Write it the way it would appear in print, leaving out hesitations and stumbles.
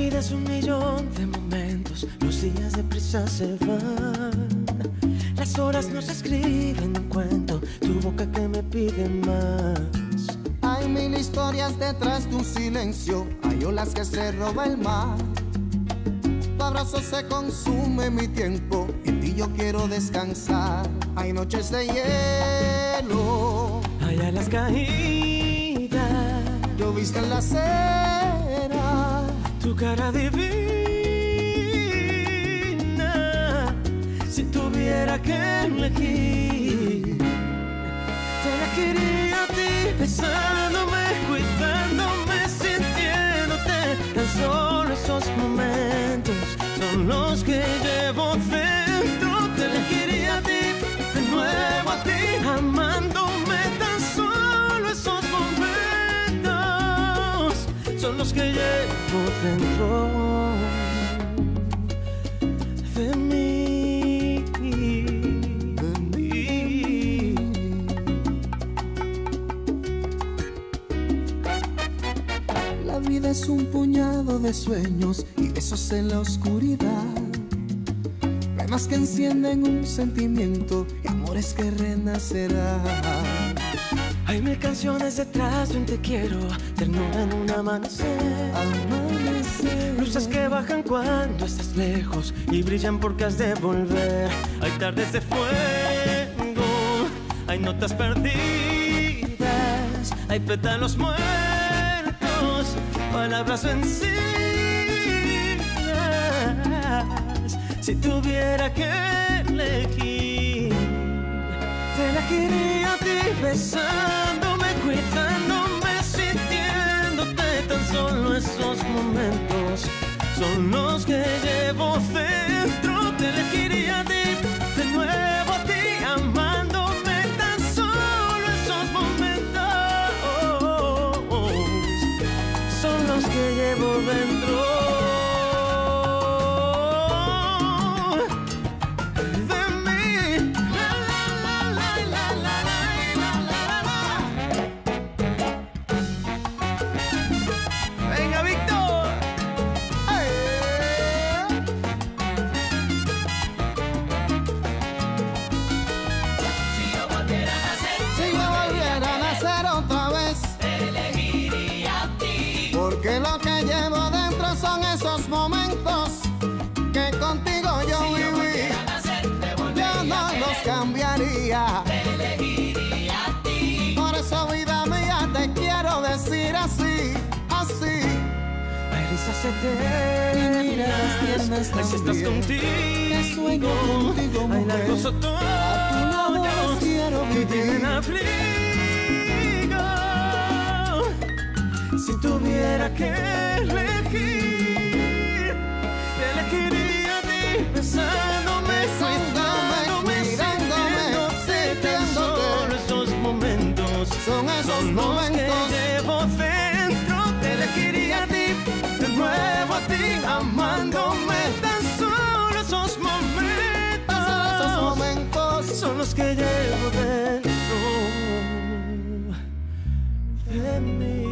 vida es un millón de momentos, los días deprisa se van. Las horas no se escriben un cuento, tu boca que me pide más. Hay mil historias detrás de un silencio, hay olas que se roba el mar. Tu abrazo se consume mi tiempo, en ti yo quiero descansar. Hay noches de hielo, hay alas caídas, lloviste en la acera, tu cara divina. Si tuviera que elegir, te elegiría a ti, besándome, cuidándome, sintiéndote. Tan solo esos momentos son los que llevo dentro. Te elegiría a ti, de nuevo a ti, amándome. Tan solo esos momentos son los que llevo dentro de mí, de mí. La vida es un puñado de sueños y besos en la oscuridad. Más que encienden un sentimiento y amores que renacerán. Hay mil canciones detrás de un te quiero, ternura en un amanecer. Luces que bajan cuando estás lejos y brillan porque has de volver. Hay tardes de fuego, hay notas perdidas, hay pétalos muertos, palabras vencidas. Si tuviera que elegir, te elegiría a ti, besándome, cuidándome, sintiéndote. Tan solo esos momentos son los que llevo dentro. Te elegiría a ti, de nuevo a ti, amándome. Tan solo esos momentos son los que llevo dentro. Porque lo que llevo dentro son esos momentos que contigo yo viví. Yo no los cambiaría. Te elegiría a ti. Por eso, vida mía, te quiero decir así, así. Hay risas eternas, hay siestas contigo, que sueño contigo, hay largos otoños que tienen afligo. Si tuviera que elegir, te elegiría a ti, besándome, cuidándome, sintiéndote. Tan solo esos momentos son esos momentos que llevo dentro. Te elegiría a ti, de nuevo a ti, amándome. Tan solo esos momentos son los que llevo dentro de mí.